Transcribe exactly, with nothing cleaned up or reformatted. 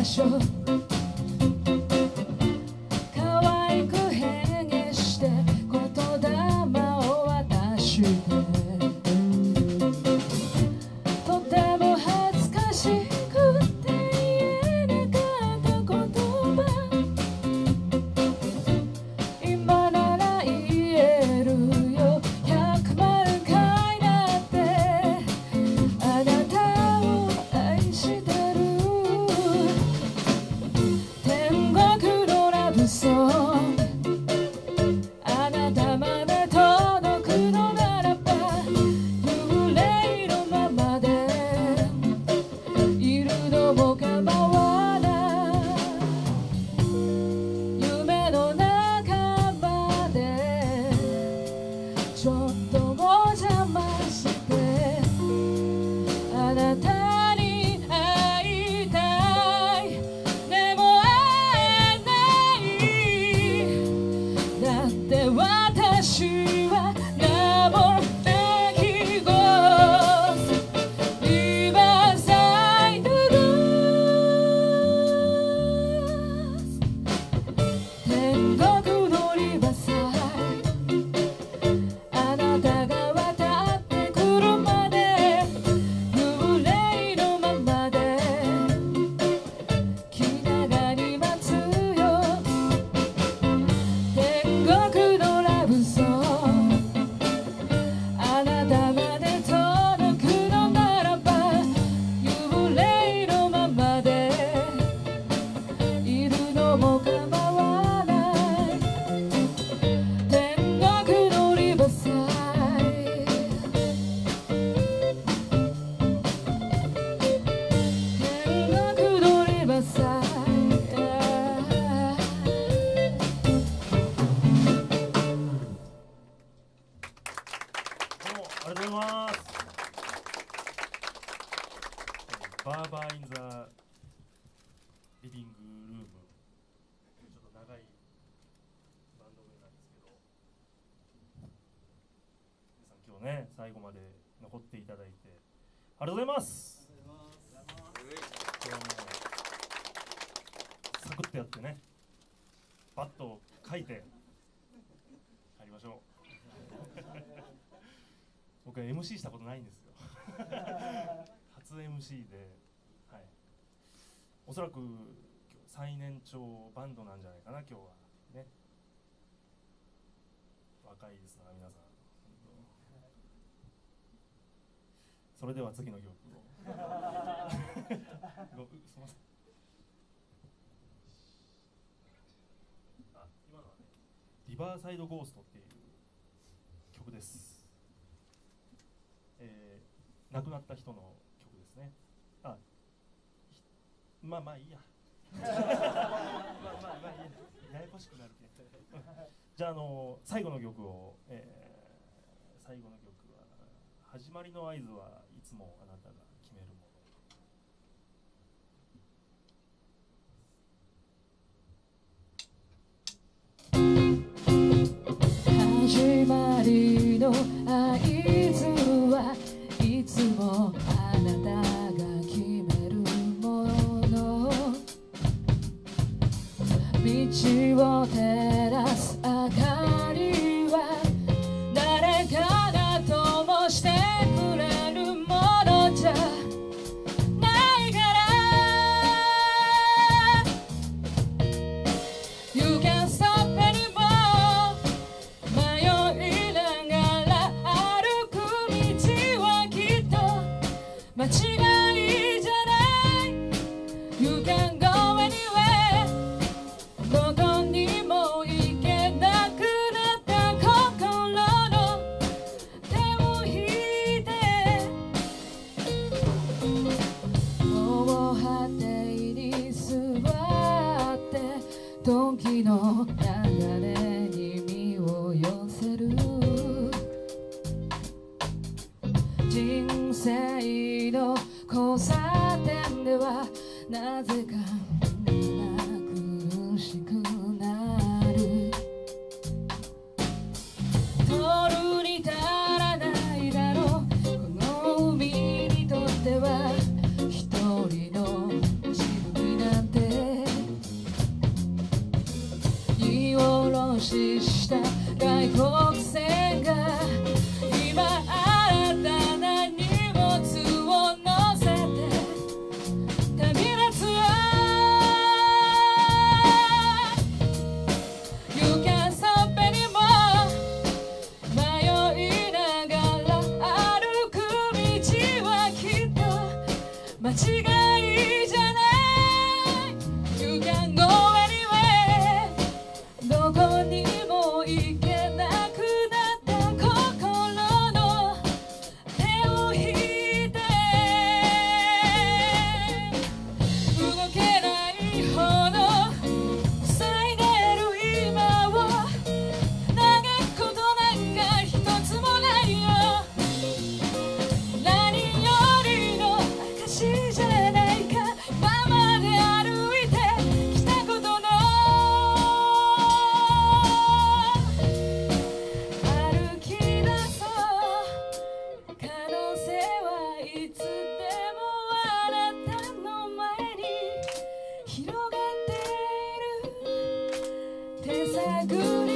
所可愛く変化して言霊を渡してとても恥ずかしくて言えなかった言葉今なら言えるよ百万回だってあなたを愛してる天国のラブソングあなたまで届くのならば幽霊のままでいるのも構わない夢の中までちょっとお邪魔してあなたに会いたいでも会えないだって私は名もなきゴーストリバーサイドゴースト天国のリバーサイドあなたが渡ってくるまで幽霊のままで気長に待つよ天国のラブソングあなたまで届くのならば幽霊のままでいるのも構わない天国のリバーサイ天国のリバーサイどうもありがとうございます。バーバーインザリビングルーム、ちょっと長いバンド名なんですけど、皆さん今日ね最後まで残っていただいてありがとうございます。今日はもうサクッとやってね、バッと書いて帰りましょう。僕は エムシー したことないんですよ。初 エムシー で、はい、おそらく今日最年長バンドなんじゃないかな今日はね。若いですな皆さん。それでは次の曲を。ごすみません。あ、今のはね、リバーサイドゴーストっていう曲です。えー、亡くなった人の曲ですね。あ、まあまあいいや。まあまあまあいいや。ややこしくなるけど。じゃあ、あの最後の曲を、えー、最後の曲は始まりの合図はいつもあなたが決めるもの。始まりの合図はいつもあなたが決めるもの。道を照らす明かりは誰かが灯してくれるものじゃないから。 You can't stop anymore。 迷いながら歩く道はきっと間違いじゃない。 You can go anywhere。 どこにも行けなくなった心の手を引いてもう果てに座って時の流れに身を寄せる。人生の交差点ではなぜか苦しくなる。取るに足らないだろうこの海にとっては一人の自分なんて広がっている手探り